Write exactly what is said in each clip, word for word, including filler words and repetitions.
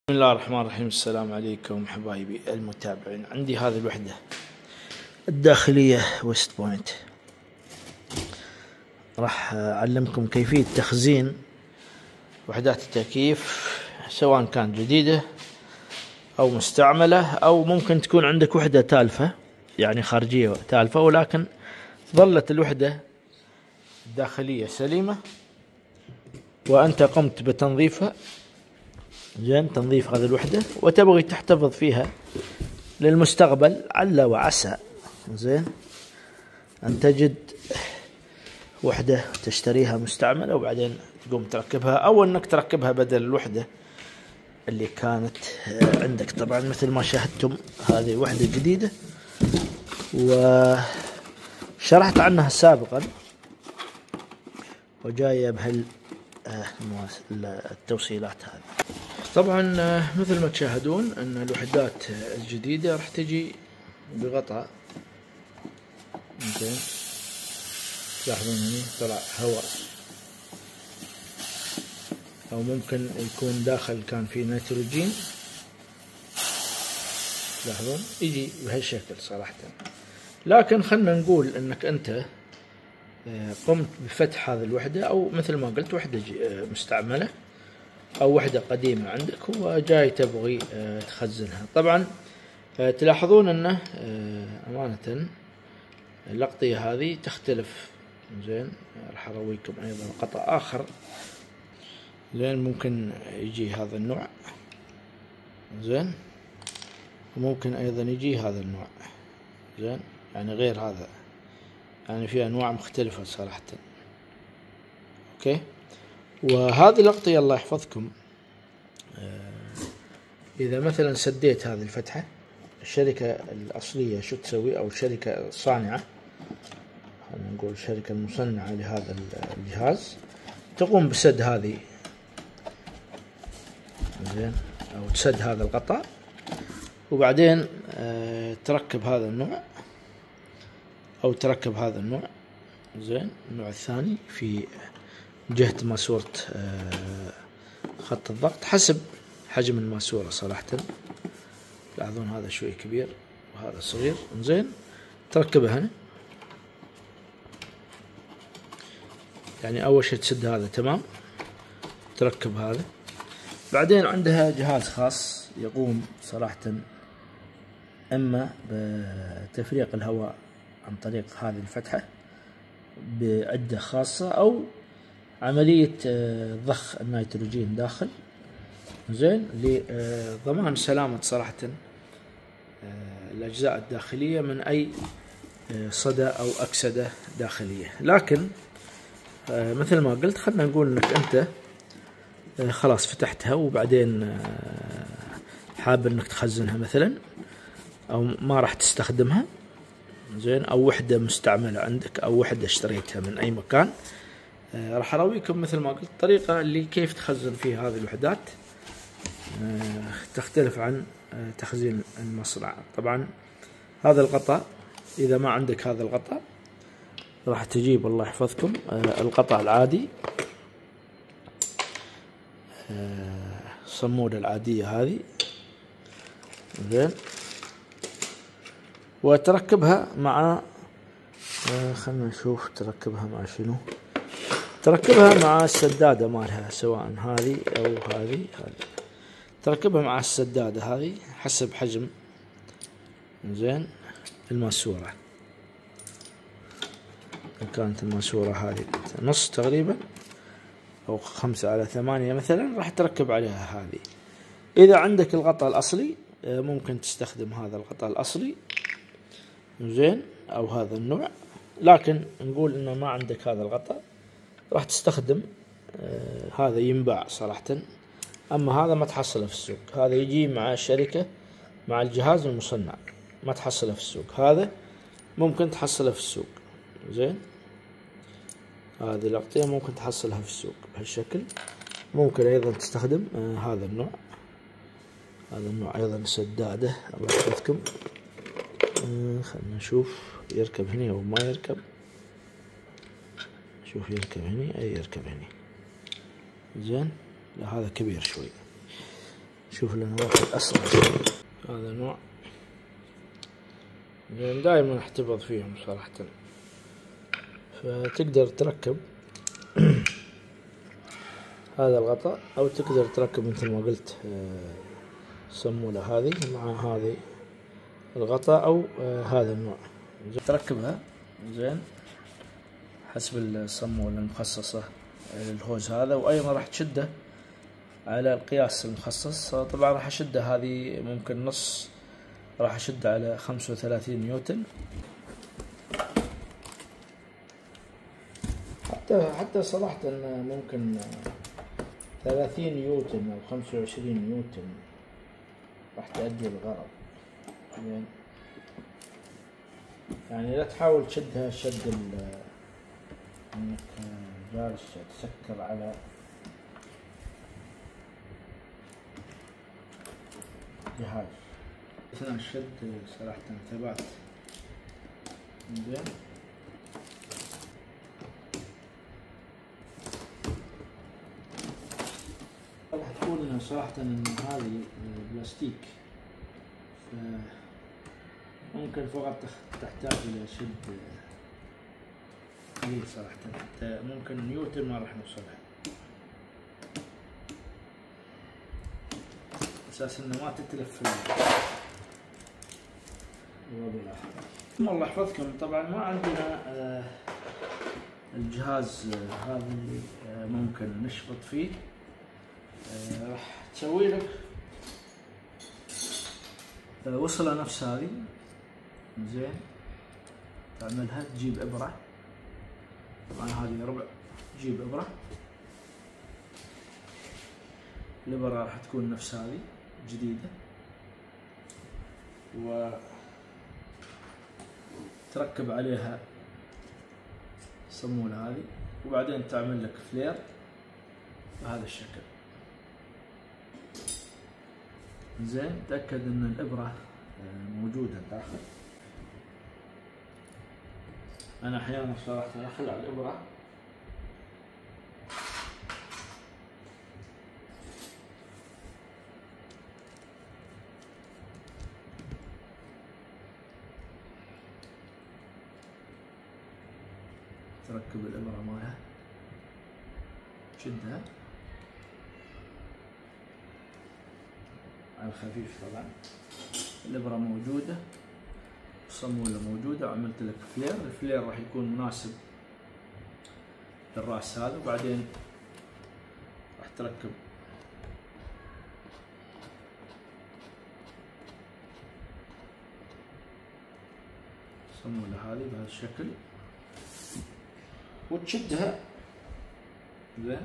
بسم الله الرحمن الرحيم. السلام عليكم حبايبي المتابعين. عندي هذه الوحدة الداخلية ويست بوينت، راح أعلمكم كيفية تخزين وحدات التكييف سواء كانت جديدة أو مستعملة، أو ممكن تكون عندك وحدة تالفة يعني خارجية تالفة، ولكن ظلت الوحدة الداخلية سليمة وأنت قمت بتنظيفها زين، تنظيف هذه الوحدة، وتبغي تحتفظ فيها للمستقبل عل وعسى زين أن تجد وحدة تشتريها مستعملة وبعدين تقوم تركبها، أو أنك تركبها بدل الوحدة اللي كانت عندك. طبعا مثل ما شاهدتم هذه وحدة جديدة وشرحت عنها سابقا وجاية بهال التوصيلات هذه. طبعا مثل ما تشاهدون ان الوحدات الجديدة راح تجي بغطاء زين، تلاحظون هنا طلع هواء، او ممكن يكون داخل كان في نيتروجين، تلاحظون يجي بهالشكل صراحة. لكن خلنا نقول انك انت قمت بفتح هذه الوحدة، او مثل ما قلت وحدة مستعملة او وحدة قديمة عندك وجاي تبغي تخزنها. طبعا تلاحظون انه امانة الاغطية هذه تختلف زين. راح ارويكم ايضا قطع اخر زين، ممكن يجي هذا النوع زين، وممكن ايضا يجي هذا النوع زين، يعني غير هذا، يعني في انواع مختلفة صراحة. اوكي، وهذه الأغطية الله يحفظكم إذا مثلا سديت هذه الفتحة، الشركة الأصلية شو تسوي، أو الشركة الصانعة، خلينا نقول الشركة المصنعة لهذا الجهاز، تقوم بسد هذه زين، أو تسد هذا الغطاء، وبعدين تركب هذا النوع أو تركب هذا النوع زين، النوع الثاني في جهة ماسورة خط الضغط حسب حجم الماسورة صراحة. تلاحظون هذا شوي كبير وهذا صغير زين، تركبه هنا، يعني أول شيء تسد هذا تمام، تركب هذا، بعدين عندها جهاز خاص يقوم صراحة إما بتفريغ الهواء عن طريق هذه الفتحة بعدة خاصة، أو عملية ضخ النيتروجين داخل زين لضمان سلامة صراحة الأجزاء الداخلية من أي صدى أو أكسدة داخلية. لكن مثل ما قلت خلنا نقول أنك أنت خلاص فتحتها وبعدين حاب أنك تخزنها مثلا، أو ما راح تستخدمها زين، أو وحدة مستعملة عندك أو وحدة اشتريتها من أي مكان، راح أراويكم مثل ما قلت الطريقة اللي كيف تخزن فيها هذه الوحدات. تختلف عن تخزين المصنع. طبعا هذا الغطاء إذا ما عندك هذا الغطاء راح تجيب الله يحفظكم الغطاء العادي، الصمودة العادية هذه زين، وتركبها مع خلنا نشوف تركبها مع شنو، تركبها مع السدادة مالها، سواء هذه أو هذه هذه تركبها مع السدادة هذه حسب حجم زين الماسورة. إن كانت الماسورة هذه نص تقريبا أو خمسة على ثمانية مثلا، راح تركب عليها هذه. إذا عندك الغطاء الأصلي ممكن تستخدم هذا الغطاء الأصلي زين، أو هذا النوع. لكن نقول إنه ما عندك هذا الغطاء راح تستخدم آه هذا ينباع صراحة، أما هذا ما تحصله في السوق، هذا يجي مع الشركة مع الجهاز المصنع، ما تحصله في السوق، هذا ممكن تحصله في السوق زين. هذه الأغطية ممكن تحصلها في السوق بهالشكل. ممكن أيضا تستخدم آه هذا النوع، هذا النوع أيضا سدادة الله يحفظكم. آه خلنا نشوف يركب هنا أو ما يركب، شوف يركب هني، أي يركب هني زين. لا هذا كبير شوي شوف لنا واحد أسرع شوي. هذا نوع يعني دائما احتفظ فيهم صراحة. فتقدر تركب هذا الغطاء أو تقدر تركب مثل ما قلت صمولة هذه مع هذه الغطاء أو هذا النوع. تركبها زين حسب الصمولة المخصصة للهوز هذا، وأيضا راح تشده على القياس المخصص. طبعا راح أشده هذه ممكن نص، راح أشده على خمسة وثلاثين نيوتن. حتى حتى صراحة ممكن ثلاثين نيوتن أو خمسة وعشرين نيوتن راح تأدي الغرض. يعني يعني لا تحاول تشدها شد انك جالس تسكر على جهاز. اثناء الشد صراحة ثبات زين. راح تقول انه صراحة ان هذه بلاستيك، فممكن فقط تحتاج الى شد قليل صراحة، حتى ممكن نيوتن ما راح نوصلها، اساس انه ما تتلف الوضع الاخر. الله يحفظكم. طبعا ما عندنا آه الجهاز آه هذا اللي آه ممكن نشبط فيه. آه راح تسوي لك آه وصلة نفس هذه زين، تعملها تجيب ابرة. طبعا هذه ربع، تجيب ابرة، الابرة راح تكون نفس هذه جديدة، وتركب عليها الصمولة هذه، وبعدين تعمل لك فلير بهذا الشكل زين. تأكد ان الابرة موجودة داخل. انا احيانا صراحة اخلع الابرة تركب الابرة مالها، تشدها على الخفيف. طبعا الابرة موجودة، الصمولة موجودة، وعملت لك فلير. الفلير راح يكون مناسب للراس هذا، وبعدين راح تركب الصمولة هذه بهذا الشكل وتشدها زين.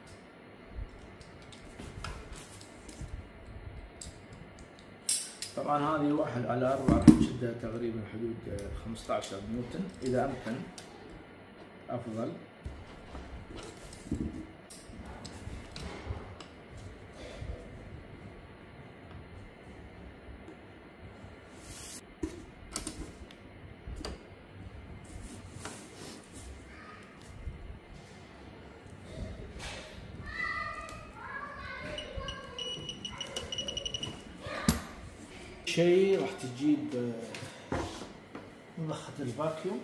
طبعا هذه واحد على أربعة راح تشدها تقريبا حدود خمسة عشر نيوتن، إذا أمكن أفضل. شيء راح تجيب مضخة الفاكيوم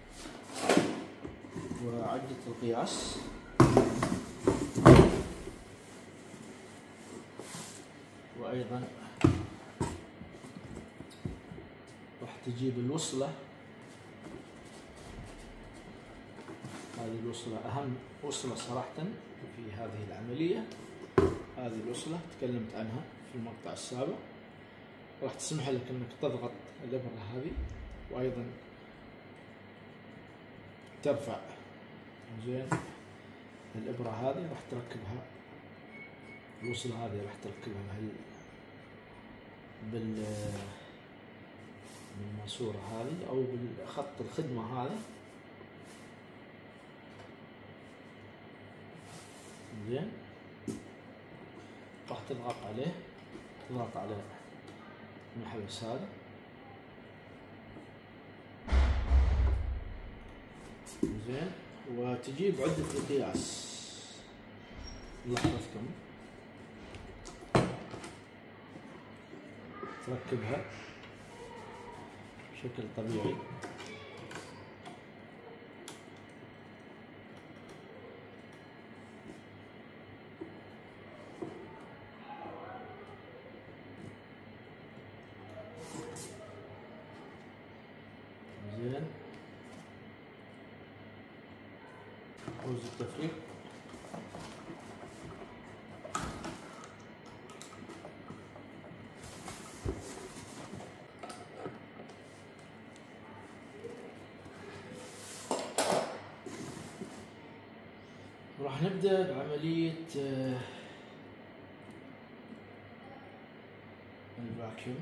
وعدة القياس، وأيضا راح تجيب الوصلة. هذه الوصلة أهم وصلة صراحة في هذه العملية. هذه الوصلة تكلمت عنها في المقطع السابق، راح تسمح لك انك تضغط الابرة هذه، وايضا ترفع زين. الابرة هذه راح تركبها، الوصلة هذه راح تركبها بهال بال بالماسورة هذه او بالخط الخدمة هذا زين. راح تضغط عليه، تضغط على المحبس هذا زين، وتجيب عدة القياس. الله يحفظكم. تركبها بشكل طبيعي. زين، حوز التفريغ. راح نبدأ بعملية الفاكيوم.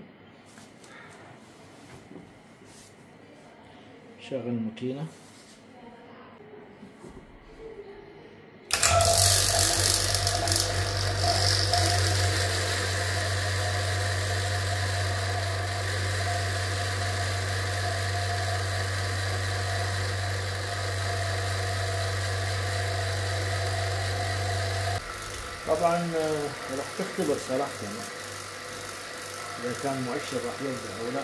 شغل الماكينة. طبعا راح تختبر صراحة إذا كان المؤشر راح يرجع أو لا.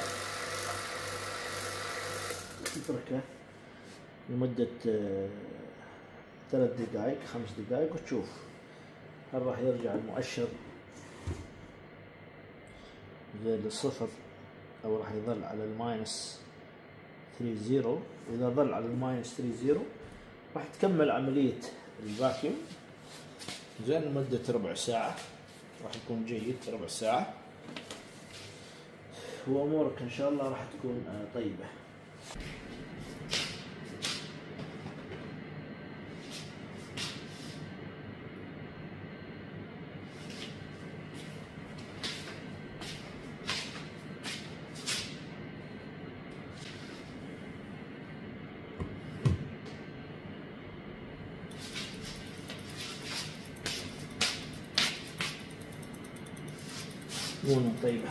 تتركه لمدة ثلاث دقائق خمس دقائق وتشوف هل راح يرجع المؤشر زي للصفر أو راح يظل على الماينس ثلاثة زيرو. إذا ظل على الماينس ثلاثة زيرو راح تكمل عملية الفاكيوم زين لمدة ربع ساعة. راح يكون جيد ربع ساعة، وأمورك إن شاء الله راح تكون طيبة. مونة طيبة.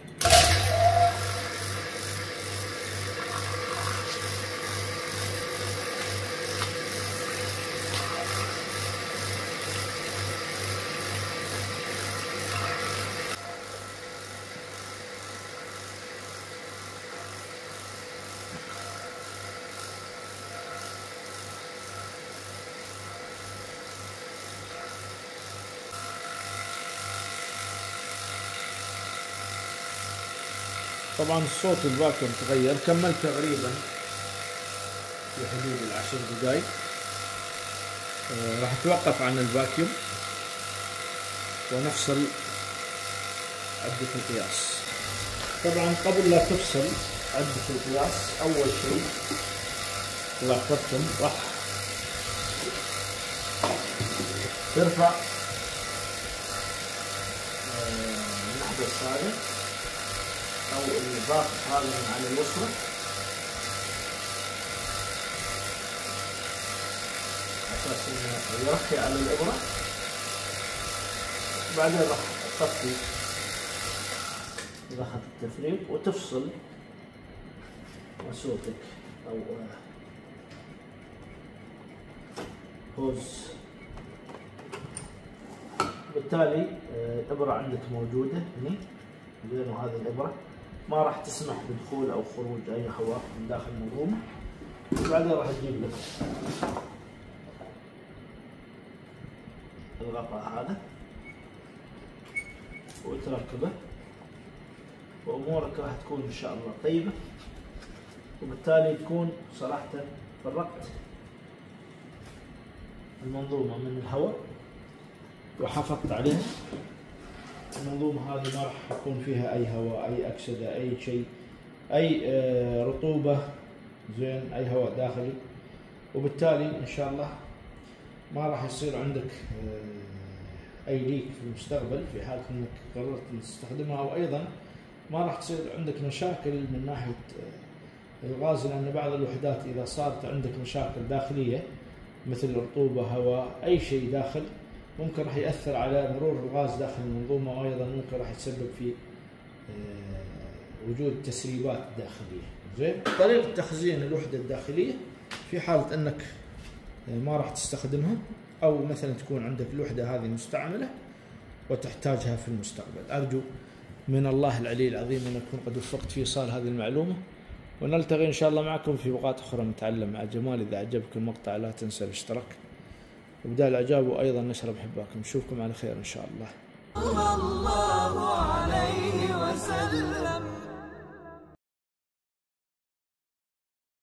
طبعا الصوت الفاكيوم تغير. كملت تقريبا في حدود العشر دقائق. آه راح اتوقف عن الفاكيوم ونفصل عدة القياس. طبعا قبل لا تفصل عدة القياس أول شيء إذا أخذتم راح ترفع النحو الصاعد أو الضغط هذا من على الوصلة أساس إنه يرخي على الإبرة. بعدين راح تطفي ضغط التفريغ وتفصل مسوتك أو هوز. بالتالي الإبرة عندك موجودة هنا زين، وهذه الإبرة ما راح تسمح بدخول أو خروج أي هواء من داخل المنظومة. وبعدين راح تجيب لك الغطاء هذا وتركبه، وأمورك راح تكون إن شاء الله طيبة. وبالتالي تكون صراحة فرقت المنظومة من الهواء وحافظت عليها. المنظومة هذه ما راح يكون فيها أي هواء، أي أكسدة، أي شيء، أي رطوبة زين، أي هواء داخلي. وبالتالي إن شاء الله ما راح يصير عندك أي ليك في المستقبل في حال أنك قررت أن تستخدمها. وأيضا ما راح تصير عندك مشاكل من ناحية الغاز، لأن بعض الوحدات إذا صارت عندك مشاكل داخلية مثل رطوبة، هواء، أي شيء داخل ممكن راح يأثر على مرور الغاز داخل المنظومة، وأيضا ممكن راح يتسبب في وجود تسريبات داخلية. زين، طريقة تخزين الوحدة الداخلية في حالة أنك ما راح تستخدمها أو مثلا تكون عندك الوحدة هذه مستعملة وتحتاجها في المستقبل. أرجو من الله العلي العظيم أن أكون قد وفقت في إيصال هذه المعلومة، ونلتقي إن شاء الله معكم في بقاط أخرى نتعلم مع جمال. إذا عجبك المقطع لا تنسى الاشتراك وبدال الإعجاب وأيضا نشر محباكم. نشوفكم على خير إن شاء الله.